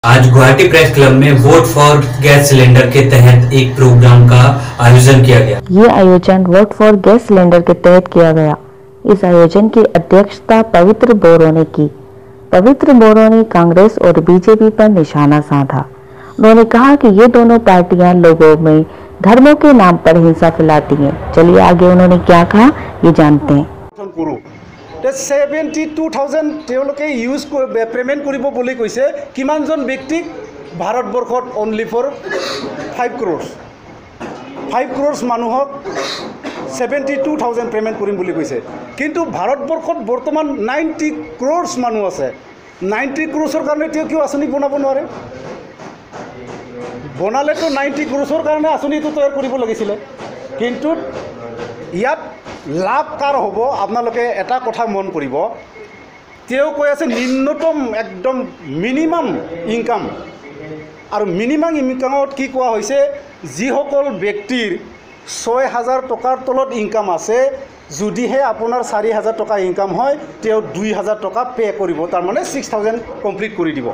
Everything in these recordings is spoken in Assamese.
आज गुवाहाटी प्रेस क्लब में वोट फॉर गैस सिलेंडर के तहत एक प्रोग्राम का आयोजन किया गया। ये आयोजन वोट फॉर गैस सिलेंडर के तहत किया गया। इस आयोजन की अध्यक्षता पवित्र बोरो ने की। पवित्र बोरो ने कांग्रेस और बीजेपी पर निशाना साधा। उन्होंने कहा कि ये दोनों पार्टियां लोगों में धर्मों के नाम पर हिंसा फैलाती हैं। चलिए आगे उन्होंने क्या कहा ये जानते हैं। 72,000 তেওঁলোকে ইউজ পেমেন্ট কৰিব বুলি কৈছে। কিমানজন ব্যক্তিক ভাৰতবৰ্ষত অনলি ফৰ 5 crores মানুহক 72,000 পেমেন্ট কৰিম বুলি কৈছে। কিন্তু ভাৰতবৰ্ষত বৰ্তমান 90 crores মানুহ আছে। 90 crores কাৰণে তেওঁ কিয় আঁচনি বনাব নোৱাৰে? বনালেতো 90 crores কাৰণে আঁচনিটো তৈয়াৰ কৰিব লাগিছিলে। কিন্তু ইয়াত লাভ কাৰ হ'ব? আপোনালোকে এটা কথা মন কৰিব, তেওঁ কৈ আছে নিম্নতম একদম মিনিমাম ইনকাম। আৰু মিনিমাম ইনকামত কি কোৱা হৈছে, যিসকল ব্যক্তিৰ 6,000 টকাৰ তলত ইনকাম আছে, যদিহে আপোনাৰ 4,000 টকা ইনকাম হয়, তেওঁ 2,000 টকা পে' কৰিব, তাৰমানে 6,000 কমপ্লিট কৰি দিব।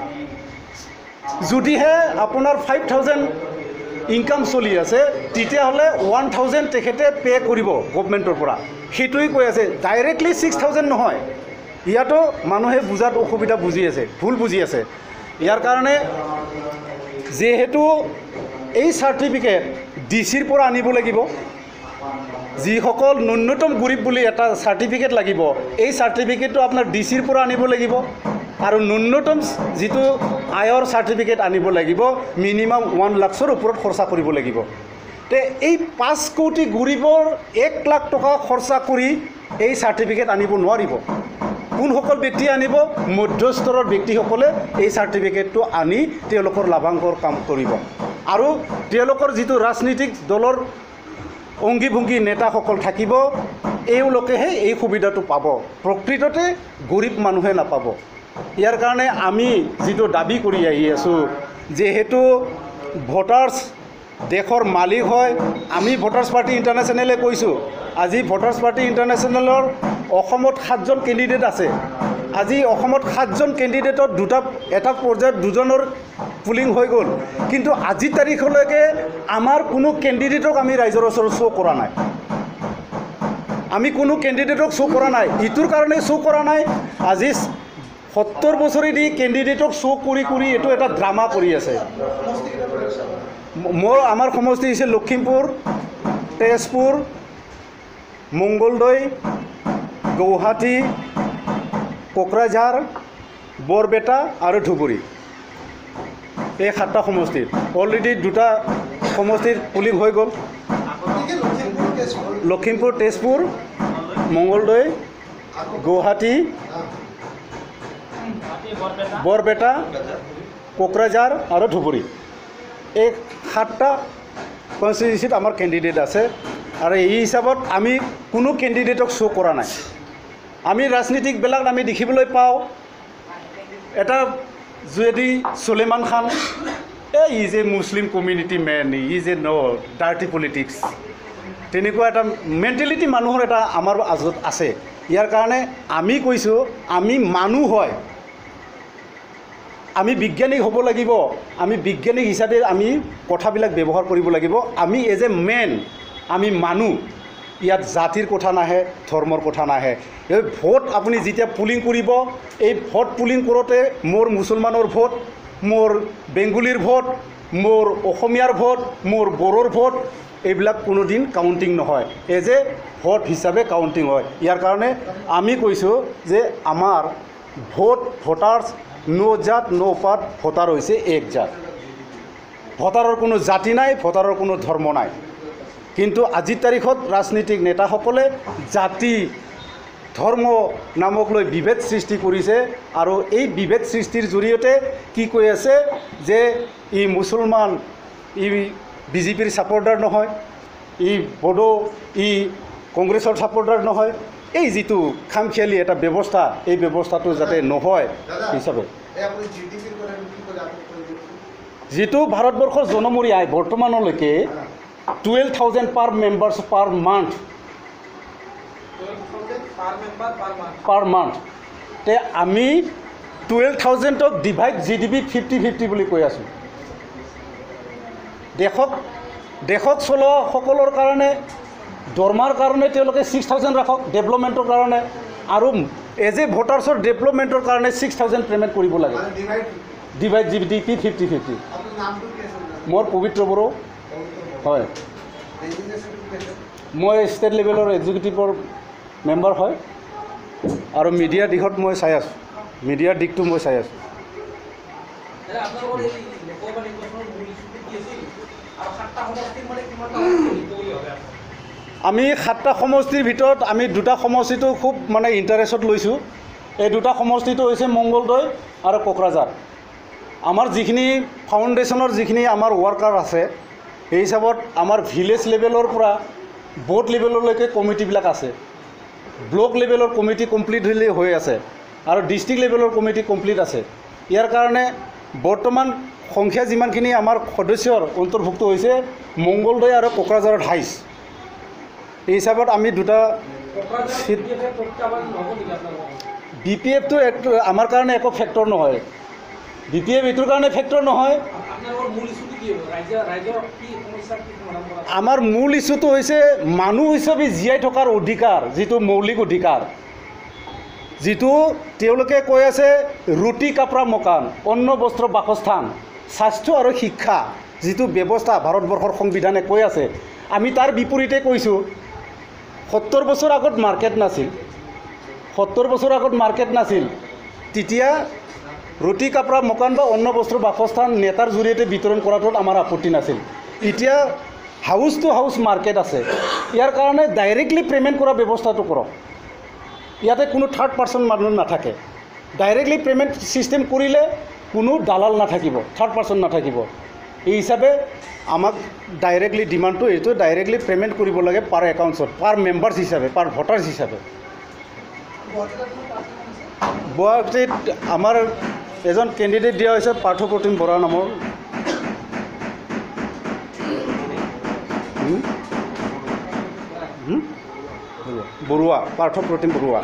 যদিহে আপোনাৰ 5,000 ইনকাম চলি আছে, তেতিয়াহ'লে 1,000 তেখেতে পে' কৰিব গভৰ্ণমেণ্টৰ পৰা। সেইটোৱে কৈ আছে, ডাইৰেক্টলি 6,000 নহয়। ইয়াতো মানুহে বুজাত অসুবিধা বুজি আছে, ভুল বুজি আছে। ইয়াৰ কাৰণে যিহেতু এই চাৰ্টিফিকেট ডিচিৰ পৰা আনিব লাগিব, যিসকল ন্যূনতম গৰীব বুলি এটা চাৰ্টিফিকেট লাগিব, এই চাৰ্টিফিকেটটো আপোনাৰ ডিচিৰ পৰা আনিব লাগিব। আৰু ন্যূনতম যিটো আয়ৰ চাৰ্টিফিকেট আনিব লাগিব, মিনিমাম 1 লাখৰ ওপৰত খৰচা কৰিব লাগিব। তে এই 5 কোটি গৰীবৰ 1 লাখ টকা খৰচা কৰি এই চাৰ্টিফিকেট আনিব নোৱাৰিব। কোনসকল ব্যক্তি আনিব? মধ্যস্তৰৰ ব্যক্তিসকলে এই চাৰ্টিফিকেটটো আনি তেওঁলোকৰ লাভাংশৰ কাম কৰিব। আৰু তেওঁলোকৰ যিটো ৰাজনৈতিক দলৰ অংগী ভংগী নেতাসকল থাকিব, এওঁলোকেহে এই সুবিধাটো পাব। প্ৰকৃততে গৰীব মানুহে নাপাব। ইয়াৰ কাৰণে আমি যিটো দাবী কৰি আহি আছোঁ, যিহেতু ভোটাৰ্ছ দেশৰ মালিক হয়, আমি ভোটাৰ্ছ পাৰ্টি ইণ্টাৰনেশ্যনেলে কৈছোঁ। আজি ভোটাৰ্ছ পাৰ্টি ইণ্টাৰনেশ্যনেলৰ অসমত 7জন কেণ্ডিডেট আছে। আজি অসমত 7জন কেণ্ডিডেটত এটা পৰ্যায়ত 2জনৰ পুলিং হৈ গ'ল। কিন্তু আজিৰ তাৰিখলৈকে আমাৰ কোনো কেণ্ডিডেটক আমি ৰাইজৰ ওচৰত শ্ব' কৰা নাই। আমি কোনো কেণ্ডিডেটক শ্ব' কৰা নাই। ইটোৰ কাৰণে শ্ব' কৰা নাই, আজি 70 বছৰেদি কেণ্ডিডেটক শ্ব' কৰি কৰি এইটো এটা ড্ৰামা কৰি আছে। আমাৰ সমষ্টি হৈছে লখিমপুৰ, তেজপুৰ, মংগলদৈ, গুৱাহাটী, কোকৰাঝাৰ, বৰপেটা আৰু ধুবুৰী। এই 7টা সমষ্টিত অলৰেডি 2টা সমষ্টিত পুলিং হৈ গ'ল। লখিমপুৰ, তেজপুৰ, মংগলদৈ, গুৱাহাটী, বৰপেটা, কোকৰাঝাৰ আৰু ধুবুৰী। এই 7টা কনষ্টিটিউঞ্চিত আমাৰ কেণ্ডিডেট আছে। আৰু এই হিচাপত আমি কোনো কেণ্ডিডেটক শ্ব' কৰা নাই। আমি ৰাজনীতিকবিলাক আমি দেখিবলৈ পাওঁ, এটা যদি Suleman Khan, is a Muslim community man, is a dirty politics, তেনেকুৱা এটা মেণ্টেলিটি মানুহৰ এটা আমাৰ মাজত আছে। ইয়াৰ কাৰণে আমি কৈছোঁ, আমি মানুহ হয়, আমি বিজ্ঞানিক হ'ব লাগিব। আমি বিজ্ঞানিক হিচাপে আমি কথাবিলাক ব্যৱহাৰ কৰিব লাগিব। আমি এজ এ মেন, আমি মানুহ। ইয়াত জাতিৰ কথা নাহে, ধৰ্মৰ কথা নাহে। এই ভোট আপুনি যেতিয়া পুলিং কৰিব, এই ভোট পুলিং কৰোঁতে মোৰ মুছলমানৰ ভোট, মোৰ বেংগলীৰ ভোট, মোৰ অসমীয়াৰ ভোট, মোৰ বড়োৰ ভোট, এইবিলাক কোনোদিন কাউণ্টিং নহয়, এজ এ ভোট হিচাপে কাউণ্টিং হয়। ইয়াৰ কাৰণে আমি কৈছোঁ যে আমাৰ ভোটাৰ্ছ নো জাত নো পাত, ভোটাৰ হৈছে এক জাত। ভোটাৰৰ কোনো জাতি নাই, ভোটাৰৰ কোনো ধৰ্ম নাই। কিন্তু আজিৰ তাৰিখত ৰাজনীতিক নেতাসকলে জাতি ধৰ্ম নামক লৈ বিভেদ সৃষ্টি কৰিছে। আৰু এই বিভেদ সৃষ্টিৰ জৰিয়তে কি কৈ আছে যে ই মুছলমান, ই বিজেপিৰ ছাপৰ্টাৰ নহয়, ই বড়ো, ই কংগ্ৰেছৰ ছাপৰ্টাৰ নহয়। এই যিটো খামখেয়ালি এটা ব্যৱস্থা, এই ব্যৱস্থাটো যাতে নহয় হিচাপে যিটো ভাৰতবৰ্ষৰ জনমূৰি আয় বৰ্তমানলৈকে 12,000 per members per month, per month. তে আমি 12,000ক ডিভাইড GDP 50-50 বুলি কৈ আছোঁ। দেশত চলোৱা সকলৰ কাৰণে দৰমাৰ কাৰণে তেওঁলোকে 6,000 ৰাখক ডেভেলপমেণ্টৰ কাৰণে, আৰু এজ এ ভোটাৰ্ছৰ ডেভেলপমেণ্টৰ কাৰণে 6,000 পে'মেণ্ট কৰিব লাগে। Divide GDP 50-50। মোৰ পবিত্ৰ বড়ো হয়, মই ষ্টেট লেভেলৰ এক্সিকিউটিভৰ মেম্বাৰ হয়, আৰু মিডিয়াৰ দিশত মই চাই আছোঁ, মিডিয়াৰ দিশটো মই চাই আছোঁ। আমি 7টা সমষ্টিৰ ভিতৰত আমি 2টা সমষ্টিটো খুব মানে ইণ্টাৰেষ্টত লৈছোঁ। এই 2টা সমষ্টিটো হৈছে মংগলদৈ আৰু কোকৰাঝাৰ। আমাৰ যিখিনি ফাউণ্ডেশ্যনৰ যিখিনি আমাৰ ৱৰ্কাৰ আছে, সেই হিচাপত আমাৰ ভিলেজ লেভেলৰ পৰা বোৰ্ড লেভেললৈকে কমিটিবিলাক আছে। ব্লক লেভেলৰ কমিটি কমপ্লিট হৈ আছে, আৰু ডিষ্ট্ৰিক্ট লেভেলৰ কমিটি কমপ্লিট আছে। ইয়াৰ কাৰণে বৰ্তমান সংখ্যা যিমানখিনি আমাৰ সদস্যৰ অন্তৰ্ভুক্ত হৈছে, মংগলদৈ আৰু কোকৰাঝাৰত হাইছ। এই হিচাপত আমি 2টা চিট। BPFটো আমাৰ কাৰণে একো ফেক্টৰ নহয়। BPF এইটোৰ কাৰণে ফেক্টৰ নহয়। আমাৰ মূল ইছ্যুটো হৈছে মানুহ হিচাপে জীয়াই থকাৰ অধিকাৰ, যিটো মৌলিক অধিকাৰ, যিটো তেওঁলোকে কৈ আছে ৰুটি কাপৰা মকান, অন্ন বস্ত্ৰ বাসস্থান, স্বাস্থ্য আৰু শিক্ষা যিটো ব্যৱস্থা ভাৰতবৰ্ষৰ সংবিধানে কৈ আছে, আমি তাৰ বিপৰীতে কৈছোঁ 70 বছৰ আগত মাৰ্কেট নাছিল। 70 বছৰ আগত মাৰ্কেট নাছিল, তেতিয়া ৰুটি কাপৰা মকান বা অন্ন বস্ত্ৰ বাসস্থান নেতাৰ জৰিয়তে বিতৰণ কৰাটোত আমাৰ আপত্তি নাছিল। এতিয়া হাউচ টু হাউচ মাৰ্কেট আছে। ইয়াৰ কাৰণে ডাইৰেক্টলি পে'মেণ্ট কৰা ব্যৱস্থাটো কৰক। ইয়াতে কোনো থাৰ্ড পাৰ্চন মানুহ নাথাকে। ডাইৰেক্টলি পে'মেণ্ট ছিষ্টেম কৰিলে কোনো দালাল নাথাকিব, থাৰ্ড পাৰ্চন নাথাকিব। এই হিচাপে আমাক ডাইৰেক্টলি ডিমাণ্ডটো এইটো ডাইৰেক্টলি পে'মেণ্ট কৰিব লাগে পাৰ একাউণ্টছত, পাৰ মেম্বাৰ্ছ হিচাপে, পাৰ ভোটাৰ্ছ হিচাপে। গুৱাহাটীত আমাৰ এজন কেণ্ডিডেট দিয়া হৈছে পাৰ্থপ্ৰতিম বৰা নামৰ। বৰুৱা, পাৰ্থপ্ৰতিম বৰুৱা।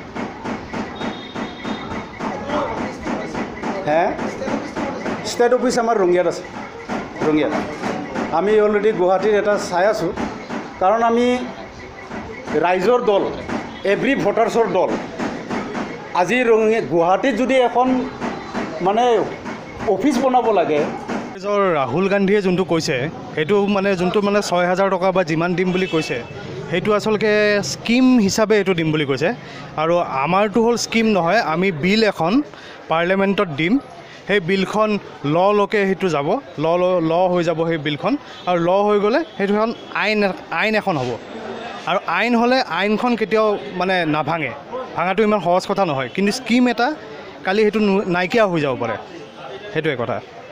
হে, ষ্টেট অফিচ আমাৰ ৰঙিয়াত আছে, ৰঙিয়াত। আমি অলৰেডি গুৱাহাটীত এটা চাই আছোঁ, কাৰণ আমি ৰাইজৰ দল, এভৰি ভোটাৰ্ছৰ দল। আজি গুৱাহাটীত যদি এখন মানে অফিচ বনাব লাগে, ৰাহুল গান্ধীয়ে যোনটো কৈছে, সেইটো মানে যোনটো মানে 6,000 টকা বা যিমান দিম বুলি কৈছে, সেইটো আচলতে স্কিম হিচাপে এইটো দিম বুলি কৈছে। আৰু আমাৰটো হ'ল স্কিম নহয়, আমি বিল এখন পাৰ্লিয়ামেণ্টত দিম। সেই বিলখন লকে সেইটো যাব, ল হৈ যাব সেই বিলখন, আৰু ল হৈ গ'লে সেইটোখন আইন এখন হ'ব। আৰু আইন হ'লে আইনখন কেতিয়াও মানে নাভাঙে, ভাঙাটো ইমান সহজ কথা নহয়। কিন্তু স্কিম এটা কালি সেইটো নাইকিয়া হৈ যাব পাৰে, সেইটোৱে কথা।